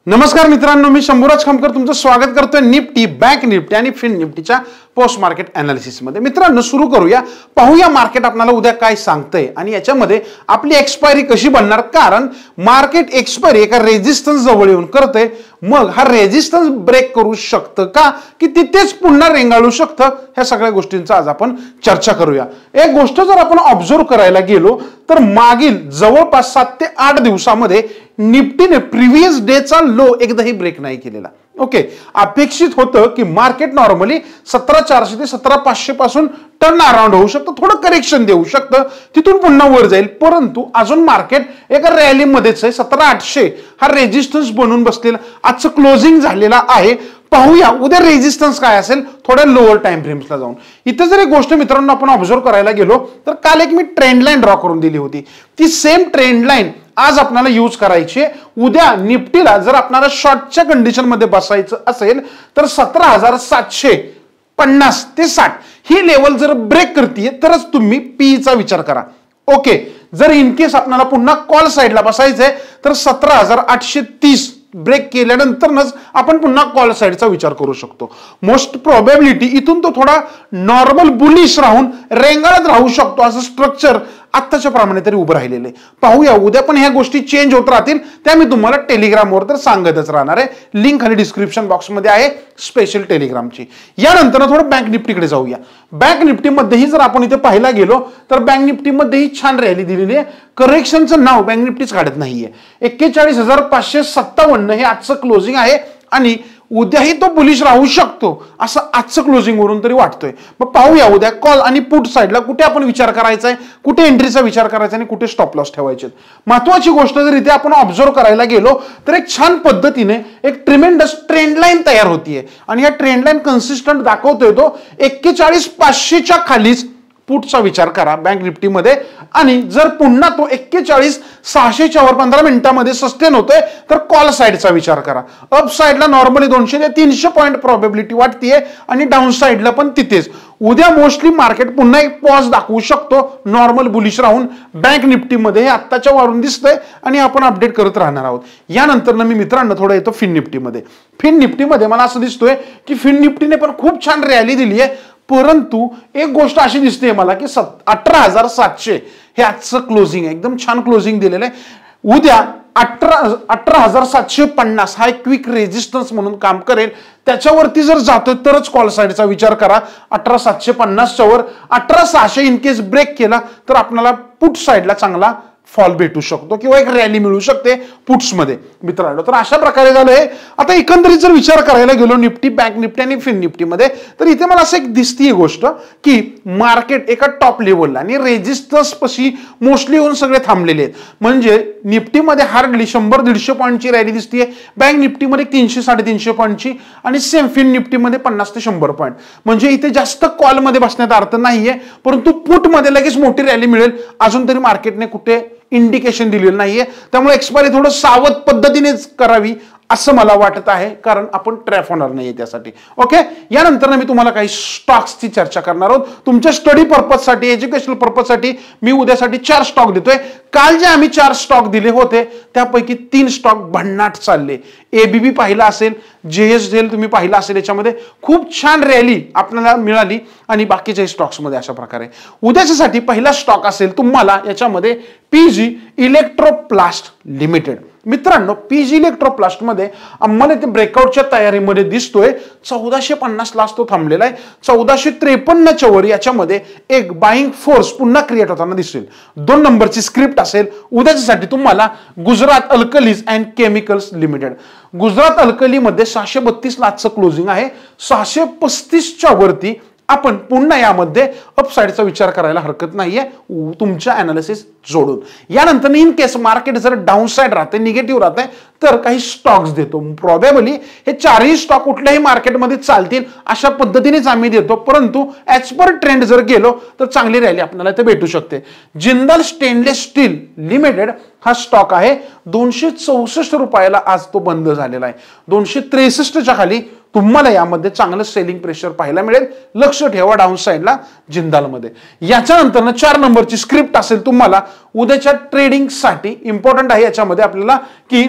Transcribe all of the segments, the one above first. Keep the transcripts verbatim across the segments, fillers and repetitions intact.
नमस्कार मित्रांनो, मी शंभूराज खामकर तुमचं स्वागत करतोय निफ्टी, बँक निफ्टी आणि फिन निफ्टीच्या पोस्ट मार्केट एनालिसिस मध्ये। मित्रांनो सुरू करूया, पाहूया मार्केट आपल्याला उद्या काय सांगतंय आणि याच्यामध्ये आपली एक्सपायरी कशी बनणार। कारण मार्केट एक्सपायरी एका रेजिस्टन्स जवळ येऊन करते, मग हा रेजिस्टन्स ब्रेक करू शकतं का की तिथेच पुन्हा रेंगाळू शकतं, ह्या सगळ्या गोष्टींचा आज आपण चर्चा करूया। एक गोष्ट जर आपण ऑब्झर्व करायला गेलो तर मागील जवळपास सात ते आठ दिवसामध्ये निफ्टीने प्रीवियस डेचा लो एकदाही ब्रेक नाही केलेला। ओके, अपेक्षित होतं की मार्केट नॉर्मली सतरा चारशे ते सतरा पाचशे पासून टर्न अराउंड होऊ शकतं, थोडं करेक्शन देऊ शकतं, तिथून पुन्हा वर जाईल, परंतु अजून मार्केट एका रॅली मध्येच आहे। सतरा आठशे हा रेजिस्टन्स बनून बसलेला आजचं क्लोजिंग झालेला आहे। पाहूया उद्या रेजिस्टन्स काय असेल थोड्या लोअर टाइम फ्रेम्सला जाऊन। इथे जर एक गोष्ट मित्रांनो आपण ऑब्झर्व करायला गेलो तर काल एक मी ट्रेंड लाईन ड्रॉ करून दिली होती, ती सेम ट्रेंड लाईन आज आपल्याला यूज करायची। उद्या निफ्टीला जर आपल्याला शॉर्टच्या कंडिशन मध्ये बसायचं असेल तर सतरा हजार सातशे पन्नास ते साठ ही लेवल जर ब्रेक करते तरच तुम्ही पीचा विचार करा। ओके, जर इन केस आपल्याला पुन्हा कॉल साइडला बसायचंय तर सतरा हजार आठशे तीस ब्रेक केल्यानंतरच आपण पुन्हा कॉल साइडचा विचार करू शकतो। मोस्ट प्रोबॅबिलिटी इथून तो थोडा नॉर्मल बुलिश राहून रेंगाळत राहू शकतो, असं स्ट्रक्चर आत्ताच्या प्रमाणे तरी उभं राहिलेलं आहे। पाहूया उद्या पण ह्या गोष्टी चेंज होत राहतील, त्या मी तुम्हाला टेलिग्रामवर तर सांगतच राहणार आहे। लिंक खाली डिस्क्रिप्शन बॉक्समध्ये आहे स्पेशल टेलिग्रामची। यानंतर थोडं बँक निफ्टीकडे जाऊया। बँक निफ्टीमध्येही जर आपण इथे पाहायला गेलो तर बँक निफ्टीमध्येही छान रॅली दिलेली आहे, करेक्शनचं नाव बँक निफ्टीच काढत नाहीये। एक्केचाळीस हजार पाचशे सत्तावन्न हे आजचं क्लोजिंग आहे आणि उद्याही तो बुलिश राहू शकतो असं आजचं क्लोजिंग वरून तरी वाटतोय। मग पाहूया उद्या कॉल आणि पुट साइडला कुठे आपण विचार करायचा आहे, कुठे एंट्रीचा विचार करायचा आणि कुठे स्टॉप लॉस ठेवायचे। महत्त्वाची गोष्ट जर इथे आपण ऑब्झर्व करायला गेलो तर एक छान पद्धतीने एक ट्रिमेंडस ट्रेंड लाईन तयार होतीये आणि या ट्रेंड लाईन कन्सिस्टंट दाखवतोय तो एक्केचाळीस पाचशेच्या खालीच पुटचा विचार करा बँक निफ्टीमध्ये। आणि जर पुन्हा तो एक्केचाळीस सहाशेच्या वर पंधरा मिनिटांमध्ये सस्टेन होतोय तर कॉल साइडचा विचार करा। अप साइडला नॉर्मली दोनशे ते तीनशे पॉईंट प्रोबॅबिलिटी वाटतेय आणि डाऊन साइडला पण तिथेच। उद्या मोस्टली मार्केट पुन्हा एक पॉज दाखवू शकतो नॉर्मल बुलिश राहून बँक निफ्टीमध्ये, हे आत्ताच्या वरून दिसतंय आणि आपण अपडेट करत राहणार आहोत। यानंतर मी मित्रांनो थोडं येतो फिन निफ्टीमध्ये। फिन निफ्टीमध्ये मला असं दिसतोय की फिन निफ्टीने पण खूप छान रॅली दिली आहे, परंतु एक गोष्ट अशी दिसते मला की अठरा हजार सातशे हे आजचं क्लोजिंग आहे, एकदम छान क्लोजिंग दिलेलं आहे। उद्या अठरा अठरा हजार सातशे पन्नास हा एक क्विक रेजिस्टन्स म्हणून काम करेल, त्याच्यावरती जर जातोय तरच कॉल साइडचा विचार करा। अठरा सातशे पन्नासच्या वर अठरा सहाशे इन केस ब्रेक केला तर आपल्याला पुट साइडला चांगला फॉल भेटू शकतो किंवा एक रॅली मिळू शकते पुट्स मध्ये मित्रांनो। तर अशा प्रकारे झालंय। आता एकंदरीत जर विचार करायला गेलो निफ्टी, बँक निफ्टी आणि फिन निफ्टीमध्ये तर इथे मला असं एक दिसतीये गोष्ट की मार्केट एका टॉप लेवलला आणि रेजिस्टन्स पशी मोस्टली येऊन सगळे थांबलेले आहेत। म्हणजे निफ्टीमध्ये हार्डली शंभर दीडशे पॉईंटची रॅली दिसतीये, बँक निफ्टीमध्ये तीनशे साडेतीनशे पॉईंटची आणि सेम फिन निफ्टीमध्ये पन्नास ते शंभर पॉईंट। म्हणजे इथे जास्त कॉलमध्ये बसण्यात अर्थ नाहीये, परंतु पुटमध्ये लगेच मोठी रॅली मिळेल अजून तरी मार्केटने कुठे इंडिकेशन दिलेलं नाहीये। त्यामुळे एक्सपायरी थोडं सावध पद्धतीनेच करावी असं मला वाटत आहे, कारण आपण ट्रॅप होणार नाहीये त्यासाठी। ओके, यानंतर मी तुम्हाला काही स्टॉक्सची चर्चा करणार आहोत। तुमच्या स्टडी पर्पजसाठी, एज्युकेशनल पर्पजसाठी मी उद्यासाठी चार स्टॉक देतोय। काल जे आम्ही चार स्टॉक दिले होते त्यापैकी तीन स्टॉक भन्नाट चालले। एबीबी पाहिला असेल, जेएसडीएल तुम्ही पाहिला असेल, याच्यामध्ये खूप छान रॅली आपल्याला मिळाली आणि बाकीच्या स्टॉक्समध्ये अशा प्रकारे। उद्याच्यासाठी पहिला स्टॉक असेल तुम्हाला याच्यामध्ये पीजी इलेक्ट्रोप्लास्ट लिमिटेड। मित्रांनो पीजी इलेक्ट्रोप्लास्ट मध्ये आम्हाला ते ब्रेकआउटच्या तयारीमध्ये दिसतोय। चौदाशे पन्नास लाच तो थांबलेला आहे, चौदाशे त्रेपन्नच्या वर याच्यामध्ये एक बाईंग फोर्स पुन्हा क्रिएट होताना दिसेल। दोन नंबरची स्क्रिप्ट असेल उद्याच्यासाठी तुम्हाला Gujarat alkalies and chemicals limited. Gujarat alkali मध्ये सहाशे बत्तीस लाचचं क्लोजिंग आहे, सहाशे पस्तीसच्या वरती आपण पुन्हा यामध्ये अपसाइडचा विचार करायला हरकत नाहीये तुमच्या अनालिसिस जोडून। यानंतर इन केस मार्केट जर डाऊन साइड राहते, निगेटिव्ह राहते तर काही स्टॉक्स देतो। प्रोबॅबली हे चारही स्टॉक कुठल्याही मार्केटमध्ये चालतील अशा पद्धतीनेच आम्ही देतो, परंतु ऍज पर ट्रेंड जर गेलो तर चांगली रॅली आपल्याला इथे भेटू शकते। जिंदाल स्टेनलेस स्टील लिमिटेड हा स्टॉक आहे, दोनशे चौसष्ट रुपयाला आज तो बंद झालेला आहे। दोनशे त्रेसष्टच्या खाली तुम्हाला यामध्ये चांगलं सेलिंग प्रेशर पाहायला मिळेल, लक्ष ठेवा डाऊन साइडला जिंदालमध्ये। याच्यानंतर चार नंबरची स्क्रिप्ट असेल तुम्हाला उद्याच्या ट्रेडिंग साठी इम्पॉर्टंट आहे। याच्यामध्ये आपल्याला की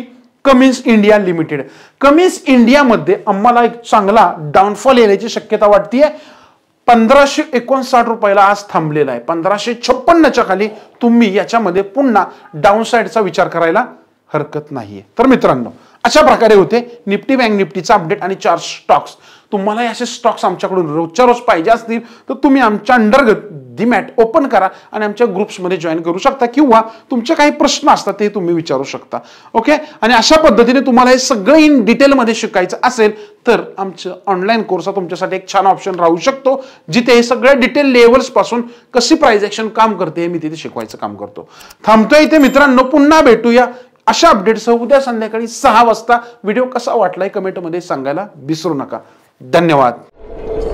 कमिन्स इंडिया लिमिटेड. कमिन्स इंडियामध्ये आम्हाला एक चांगला डाऊनफॉल येण्याची शक्यता वाटतेय. पंधराशे एकोणसाठ रुपयाला आज थांबलेला आहे. पंधराशे छप्पन्नच्या खाली तुम्ही याच्यामध्ये पुन्हा डाऊन साइडचा विचार करायला हरकत नाहीये. तर मित्रांनो, अशा प्रकारे होते निफ्टी बँक निफ्टीचा अपडेट आणि चार स्टॉक्स. तुम्हाला असे स्टॉक्स आमच्याकडून रोजच्या रोज पाहिजे असतील तर तुम्ही आमच्या अंडरगत डीमॅट ओपन करा आणि आमच्या ग्रुप्समध्ये जॉईन करू शकता, किंवा तुमचे काही प्रश्न असतात ते तुम्ही विचारू शकता. ओके. आणि अशा पद्धतीने तुम्हाला हे सगळं इन डिटेलमध्ये शिकायचं असेल तर आमचं ऑनलाईन कोर्स हा तुमच्यासाठी एक छान ऑप्शन राहू शकतो, जिथे हे सगळ्या डिटेल लेवल्स पासून कशी प्राइस ऍक्शन काम करते हे मी तिथे शिकवायचं काम करतो. थांबतोय इथे मित्रांनो, पुन्हा भेटूया अशा अपडेट्स उद्या संध्याकाळी सहा वाजता. व्हिडिओ कसा वाटलाय कमेंटमध्ये सांगायला विसरू नका. धन्यवाद.